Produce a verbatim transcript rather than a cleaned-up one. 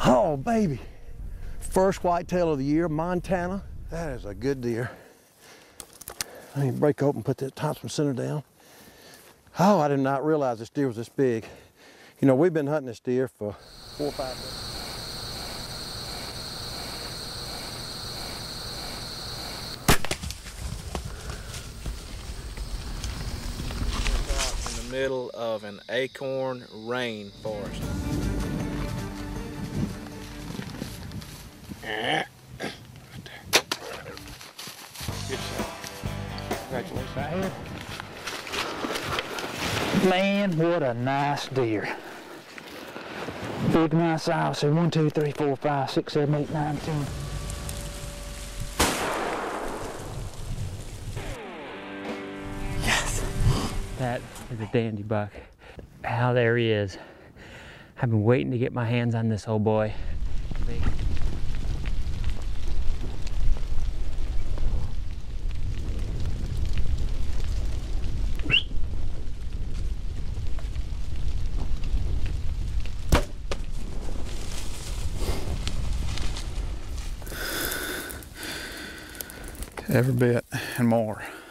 Oh, baby. First whitetail of the year, Montana. That is a good deer. Let me break open, put that Thompson center down. Oh, I did not realize this deer was this big. You know, we've been hunting this deer for four or five days. In the middle of an acorn rainforest. Good shot. Congratulations. Right here. Man, what a nice deer. Big nice eye. So one, two, three, four, five, six, seven, eight, nine, ten. Yes. That is a dandy buck. How there he is. I've been waiting to get my hands on this old boy. Every bit and more.